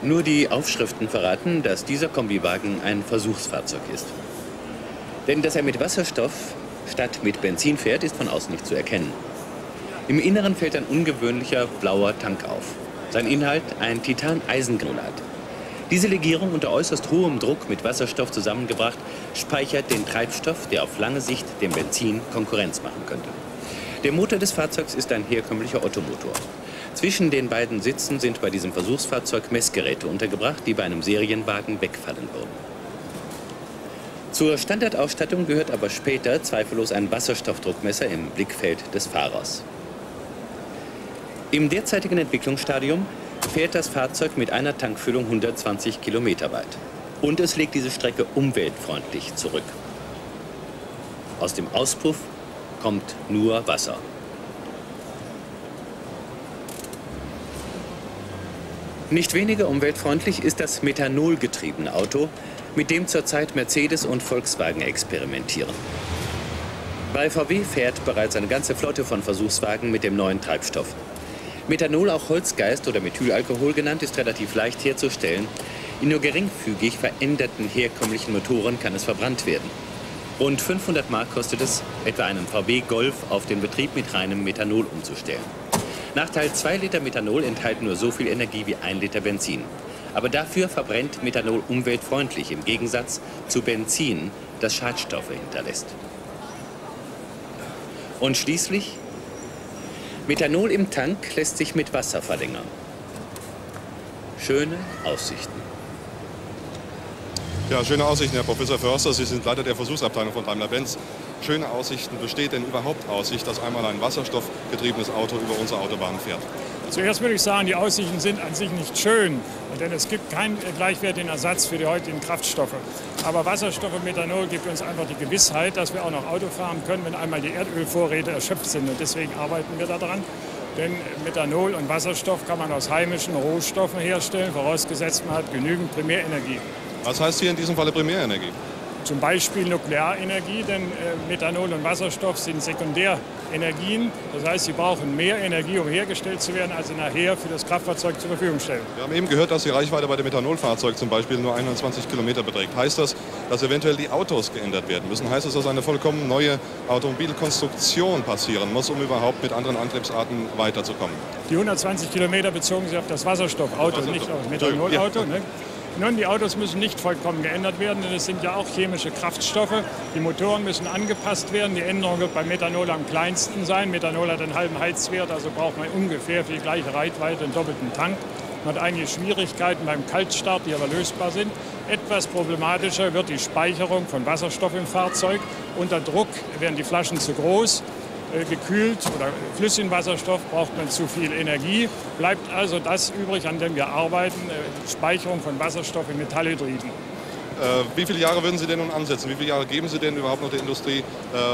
Nur die Aufschriften verraten, dass dieser Kombiwagen ein Versuchsfahrzeug ist. Denn dass er mit Wasserstoff statt mit Benzin fährt, ist von außen nicht zu erkennen. Im Inneren fällt ein ungewöhnlicher blauer Tank auf. Sein Inhalt ein Titan-Eisengranulat. Diese Legierung unter äußerst hohem Druck mit Wasserstoff zusammengebracht, speichert den Treibstoff, der auf lange Sicht dem Benzin Konkurrenz machen könnte. Der Motor des Fahrzeugs ist ein herkömmlicher Ottomotor. Zwischen den beiden Sitzen sind bei diesem Versuchsfahrzeug Messgeräte untergebracht, die bei einem Serienwagen wegfallen würden. Zur Standardausstattung gehört aber später zweifellos ein Wasserstoffdruckmesser im Blickfeld des Fahrers. Im derzeitigen Entwicklungsstadium fährt das Fahrzeug mit einer Tankfüllung 120 Kilometer weit. Und es legt diese Strecke umweltfreundlich zurück. Aus dem Auspuff kommt nur Wasser. Nicht weniger umweltfreundlich ist das methanolgetriebene Auto, mit dem zurzeit Mercedes und Volkswagen experimentieren. Bei VW fährt bereits eine ganze Flotte von Versuchswagen mit dem neuen Treibstoff. Methanol, auch Holzgeist oder Methylalkohol genannt, ist relativ leicht herzustellen. In nur geringfügig veränderten herkömmlichen Motoren kann es verbrannt werden. Rund 500 Mark kostet es, etwa einen VW Golf auf den Betrieb mit reinem Methanol umzustellen. Nachteil: 2 Liter Methanol enthalten nur so viel Energie wie 1 Liter Benzin. Aber dafür verbrennt Methanol umweltfreundlich, im Gegensatz zu Benzin, das Schadstoffe hinterlässt. Und schließlich: Methanol im Tank lässt sich mit Wasser verlängern. Schöne Aussichten. Ja, schöne Aussichten, Herr Professor Förster. Sie sind Leiter der Versuchsabteilung von Daimler-Benz. Schöne Aussichten. Besteht denn überhaupt Aussicht, dass einmal ein wasserstoffgetriebenes Auto über unsere Autobahnen fährt? Zuerst würde ich sagen, die Aussichten sind an sich nicht schön, denn es gibt keinen gleichwertigen Ersatz für die heutigen Kraftstoffe. Aber Wasserstoff und Methanol gibt uns einfach die Gewissheit, dass wir auch noch Auto fahren können, wenn einmal die Erdölvorräte erschöpft sind. Und deswegen arbeiten wir daran. Denn Methanol und Wasserstoff kann man aus heimischen Rohstoffen herstellen, vorausgesetzt man hat genügend Primärenergie. Was heißt hier in diesem Falle Primärenergie? Zum Beispiel Nuklearenergie, denn Methanol und Wasserstoff sind Sekundärenergien. Das heißt, sie brauchen mehr Energie, um hergestellt zu werden, als sie nachher für das Kraftfahrzeug zur Verfügung stellen. Wir haben eben gehört, dass die Reichweite bei dem Methanolfahrzeug zum Beispiel nur 120 Kilometer beträgt. Heißt das, dass eventuell die Autos geändert werden müssen? Heißt das, dass eine vollkommen neue Automobilkonstruktion passieren muss, um überhaupt mit anderen Antriebsarten weiterzukommen? Die 120 Kilometer bezogen sich auf das Wasserstoffauto, nicht auf das Methanolauto. Ne? Nun, die Autos müssen nicht vollkommen geändert werden, denn es sind ja auch chemische Kraftstoffe. Die Motoren müssen angepasst werden. Die Änderung wird bei Methanol am kleinsten sein. Methanol hat einen halben Heizwert, also braucht man ungefähr für die gleiche Reichweite einen doppelten Tank. Man hat einige Schwierigkeiten beim Kaltstart, die aber lösbar sind. Etwas problematischer wird die Speicherung von Wasserstoff im Fahrzeug. Unter Druck werden die Flaschen zu groß. Gekühlt oder flüssigen Wasserstoff braucht man zu viel Energie. Bleibt also das übrig, an dem wir arbeiten, Speicherung von Wasserstoff in Metallhydriden. Wie viele Jahre würden Sie denn nun ansetzen? Wie viele Jahre geben Sie denn überhaupt noch der Industrie,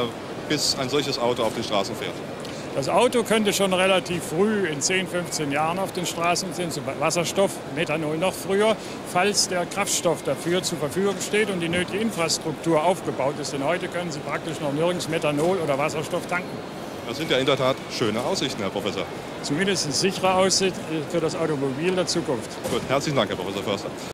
bis ein solches Auto auf den Straßen fährt? Das Auto könnte schon relativ früh, in 10, 15 Jahren auf den Straßen sind, zu Wasserstoff, Methanol noch früher, falls der Kraftstoff dafür zur Verfügung steht und die nötige Infrastruktur aufgebaut ist. Denn heute können Sie praktisch noch nirgends Methanol oder Wasserstoff tanken. Das sind ja in der Tat schöne Aussichten, Herr Professor. Zumindest eine sichere Aussicht für das Automobil der Zukunft. Gut, herzlichen Dank, Herr Professor Förster.